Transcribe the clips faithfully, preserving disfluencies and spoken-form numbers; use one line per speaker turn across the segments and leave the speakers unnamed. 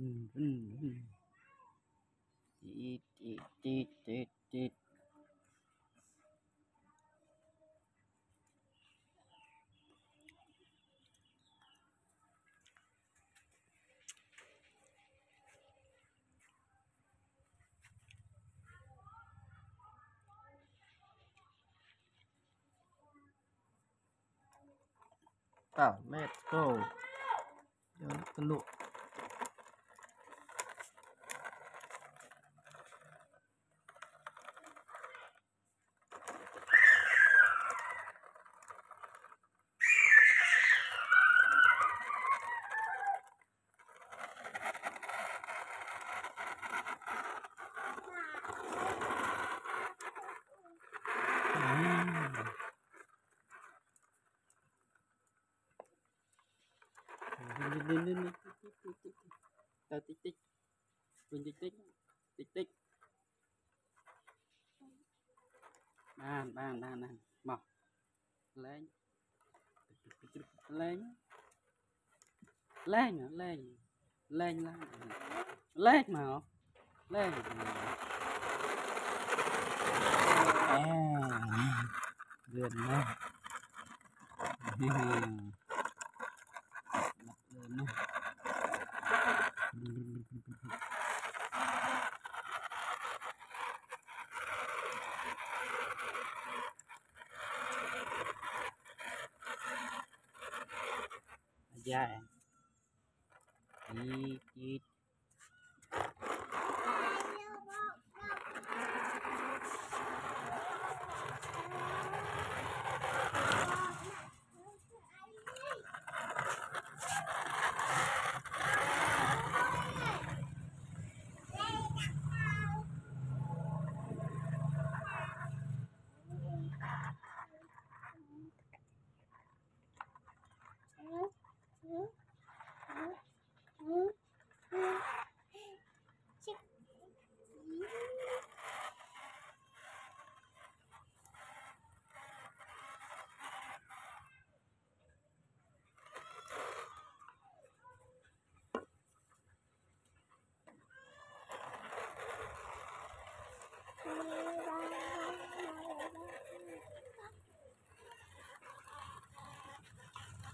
Tít, tít, tít, tít, tít. Vào, let's go. Cho nó cái lụa. Lên lên lên tao tích tích mình tích tích tích tích bàn bàn bàn bàn mọc lên lên lên lên lên lên lên mà lên à gần nữa dài đi đi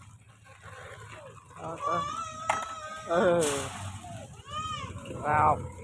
ờ ờ vào